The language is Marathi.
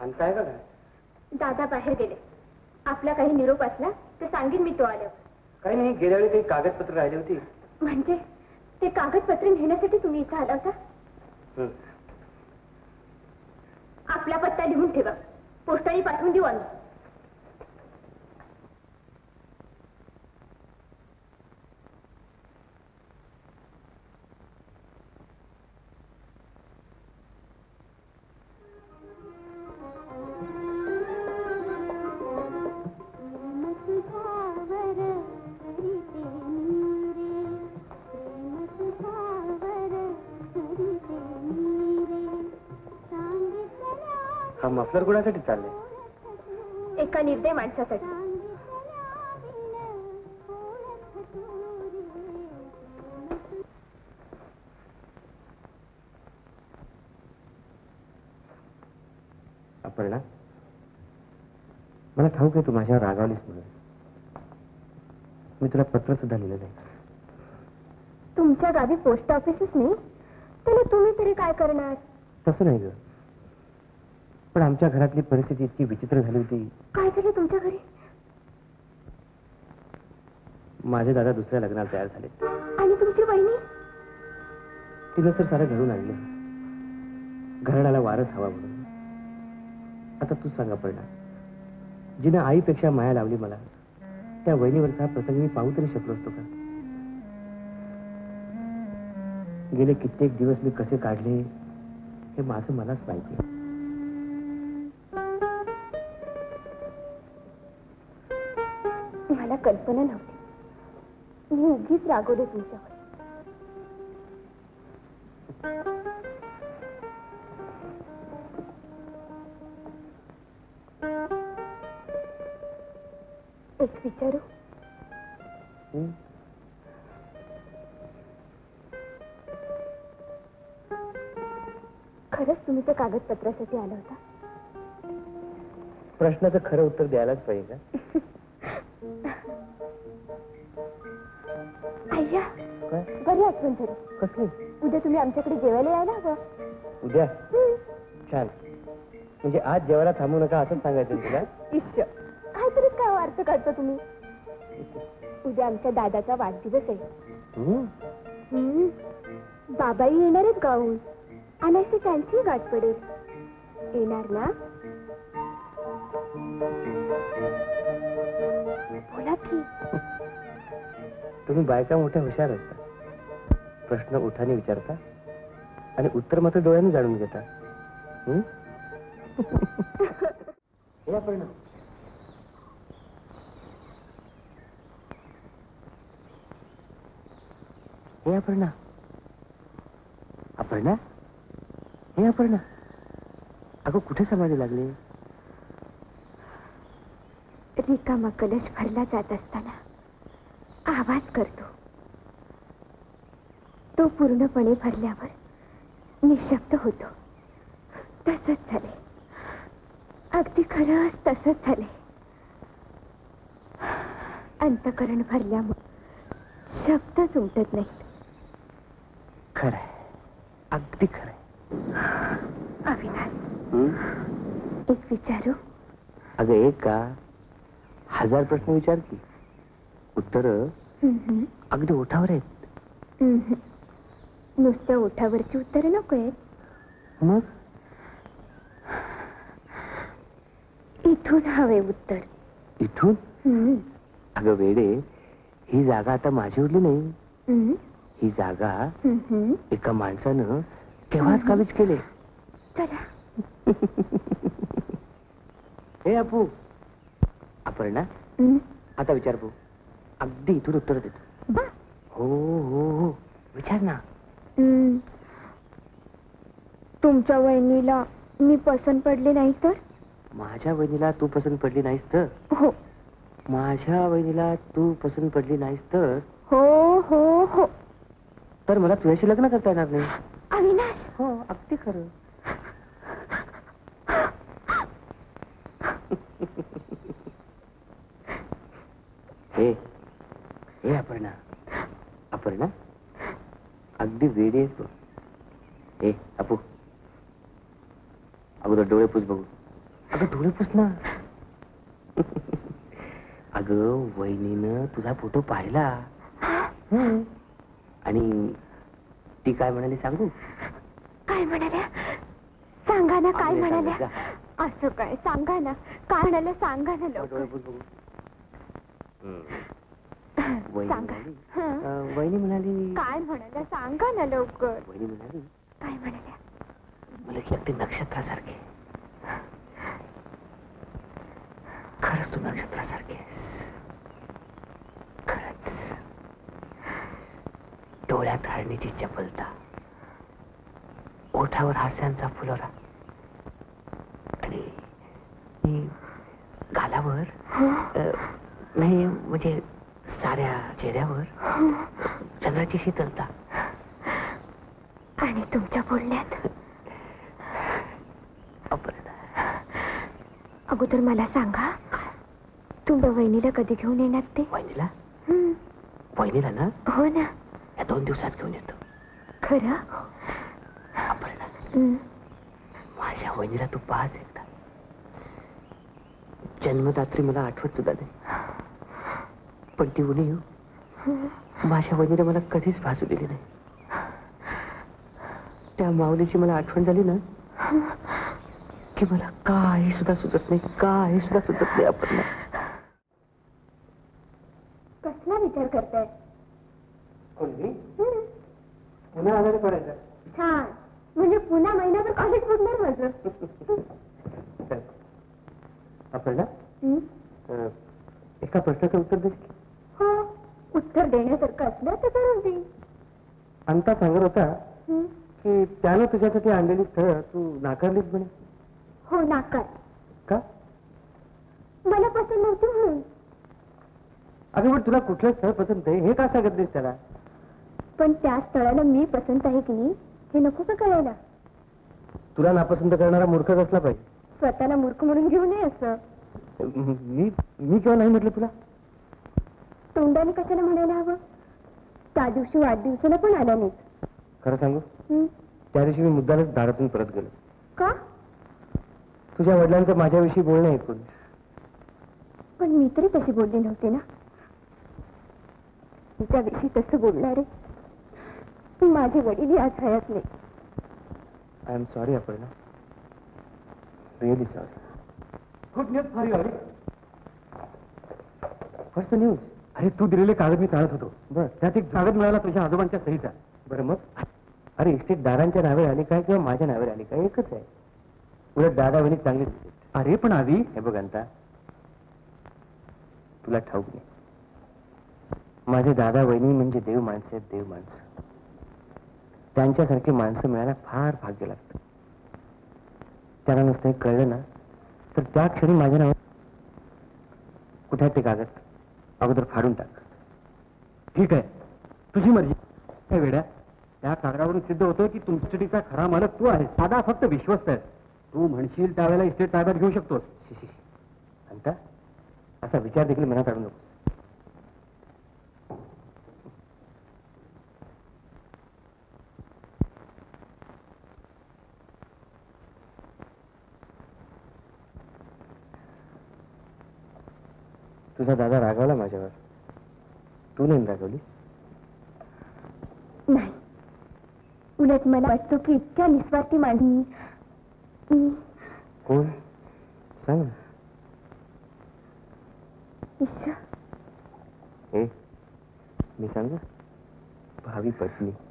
सांगताय का? दादा बाहेर गेले. आपला काही निरोप असला तर सांगेन मी तो आल्यावर. काही नाही, गेल्या वेळी काही कागदपत्र राहिली होती. म्हणजे ते कागदपत्र घेण्यासाठी तुम्ही इथं आला होता? आपला पत्ता लिहून ठेवा, पोस्टाने पाठवून देऊ आम्ही. हा मफलर कुणासाठी चाललंय? एका निर्दय माणसासाठी. अपर्णा, मला ठाऊक आहे तू माझ्यावर रागावलीस म्हणून. मी तुला पत्र सुद्धा लिहिलं नाही. तुमच्या गावी पोस्ट ऑफिसच नाही, त्याला तुम्ही तरी काय करणार? तसं नाही ग, पण आमच्या घरातली परिस्थिती इतकी विचित्र झाली होती. काय झालं तुमच्या घरी? माझे दादा दुसऱ्या लग्नाला तयार झाले. आणि तुमची बहिणी? तिने तर सारं घडून आणलं. घराण्याला वारस हवा म्हणून. आता तू सांगा अपर्णा, जिने आईपेक्षा माया लावली मला, त्या वहिनीवरचा प्रसंग मी पाहू तरी शकलो असतो का? गेले कित्येक दिवस मी कसे काढले हे माझं मलाच माहिती. मला कल्पना नव्हती. मी उगीच रागवले तुमच्यावर. एक विचारू? खरंच तुम्ही त्या कागदपत्रासाठी आला होता? प्रश्नाचं खरं उत्तर द्यायलाच पाहिजे का? अय्या, बरी आठवण झाली. कसली? उद्या तुम्ही आमच्याकडे जेवायला यायला हवं. उद्या? छान. म्हणजे आज जेवायला थांबू नका असंच सांगायचं तुला? इश्य, काहीतरीच काय अर्थ काढतो तुम्ही. उद्या आमच्या दादाचा वाढदिवस आहे. बाबाई येणार आहेत गावून. आणायची त्यांची गाठ पडेल. येणार ना? बोला की. तुम्ही बायका मोठ्या हुशार असता. प्रश्न उठाने विचारता आणि उत्तर मात्र डोळ्याने जाणून घेता. हे अपर्णा, हे अपर्णा, अपर्णा, हे अपर्णा, अगं कुठे समाधी लागली? रिकामा कलश भरला जात असताना आवाज करतो. तो पूर्णपणे भरल्यावर निशब्द होतो. तसंच झाले. अगदी खरंच तसंच झाले. अंतकरण भरल्यामुळे शब्दच उमटत नाहीत. खरंय, अगदी खरंय. अविनाश, एक विचारू? अगं एक का, 1000 प्रश्न विचार की. उत्तर अगदी ओठावर आहेत. नुसत्या ओठावरची उत्तरं नको आहेत. मग इथून हवे उत्तर. इथून? अगं वेडे, ही जागा आता माझी उरली नाही. ही जागा एका माणसानं केव्हाच काबीज केले. चला. हे अपू, अपर्णा, आता विचार बघू. अगदी इथून उत्तर देतो. हो हो हो, विचार ना. तुमच्या वहिनीला मी पसंत पडले नाही तर? माझ्या वहिनीला तू पसंत पडली नाहीस तर? हो. माझ्या वहिनीला तू पसंत पडली नाहीस तर? हो हो हो. तर मला तुझ्याशी लग्न करता येणार नाही. अविनाश. हो, अगदी खरं. हे हे अपर्णा, अपर्णा, अगदी वेडी आहेस बघ. हे अपू, अगोदर डोळे पुस बघू. अगं डोळे पुस ना. अगं वहिनीनं तुझा फोटो पाहिला. आणि ती काय म्हणाली सांगू? काय म्हणाल्या? सांगा ना, काय आम्ही नाही म्हणाल्या? सांगत, असं काय? सांगा ना, काय म्हणाल्या? सांगा ना डोळे लवकर. पुस बघू. सांगा. हं. वहिनी म्हणाली. काय म्हणाल्या? सांगा ना लवकर. वहिनी म्हणाली काय म्हणाल्या? मला की अगदी नक्षत्रासारखे. खरंच तू नक्षत्रासारखे आहेस. खरंच. डोळ्यात हरणीची चपलता, ओठावर हास्यांचा फुलोरा आणि गालावर नाही म्हणजे साऱ्या चेहऱ्यावर चंद्राची शीतलता. आणि तुमच्या बोलण्यात अगोदर मला सांगा, तुमच्या वहिनीला कधी घेऊन येणार ते? वहिनीला? वहिनीला ना? हो ना. या 2 दिवसात घेऊन येतो. खरं? अपर्णा, माझ्या वहिनीला तू पाहच एकदा. जन्मदात्री मला आठवत सुद्धा नाही, पण ती उणीव माझ्या वहिनीने मला कधीच भासू दिली नाही. त्या माऊलीची मला आठवण झाली ना की मला काही सुद्धा सुचत नाही, काही सुद्धा सुचत नाही. अपर्णा, कसला विचार करताय? कोणी पुन्हा आजारी पडायचं? छान. म्हणजे पुन्हा महिन्याभर कॉलेज बुडणार माझं. अपर्णा, एका प्रश्नाचं उत्तर देस की? हो, उत्तर देण्यासारखं असलं तर जरूर देईन. अंता सांगत होता की त्यानं तुझ्यासाठी आणलेली स्थळ तू नाकारलीस म्हणे. हो, नाकार. का? मला पसंत नव्हती म्हणून. अगं पण तुला कुठलं स्थळ पसंत आहे हे का सांगत नाहीस त्याला? पण त्या स्थळाला मी पसंत आहे की नाही हे नको का कळायला? तुला नापसंत करणारा मूर्खच असला पाहिजे. स्वतःला मूर्ख म्हणून घेऊ नये असं. मी केव्हा नाही म्हटलं तुला? तोंडाने कशाला म्हणायला हवं? त्या दिवशी वाढदिवसाला पण आला नाहीत. खरं सांगू, त्या दिवशी मी मुद्दामच दारातून परत गेलो. का? तुझ्या वडिलांचं माझ्याविषयी बोलणं ऐकून. पण मी तरी तशी बोलली नव्हते ना. तुमच्याविषयी तसं बोलणारे माझे वडील आज हयात नाही. I am sorry Aparna, really sorry. Good news for you. First news? अरे तू दिलेले कागद मी चालत होतो. बरं, त्यात एक कागद मिळाला तुझ्या आजोबांच्या सहीचा. बरं मग? अरे इस्टेट दादांच्या नावे आली काय किंवा माझ्या नावे आली काय एकच आहे. उलट दादा वहिनी चांगली. अरे पण आधी हे बघ अंता, तुला ठाऊक नाही, माझे दादा वहिनी म्हणजे देव माणसं आहेत, देव माणसं. त्यांच्यासारखी माणसं मिळायला फार भाग्य लागतं. त्यांना नुसतं कळलं ना तर त्या क्षणी माझ्या नावात. कुठे आहेत ते कागद? अगोदर फाडून टाक. ठीक आहे, तुझी मर्जी. हे वेड्या, त्या कागदावरून सिद्ध होतं की तुमच्याचा खरा मालक तू आहेस. दादा फक्त विश्वस्त आहे. तू म्हणशील त्यावेळेला इस्टेट ताब्यात घेऊ शकतोस. शिशी अंता, असा विचार देखील मनात आणू नकोस. तुझा दादा रागावला माझ्यावर, तू नाही रागवलीस? नाही, उलट मला वाटतो की इतक्या निस्वार्थी माणूस. कोण सांग? ईशा. ए, मी सांगू? भावी पत्नी.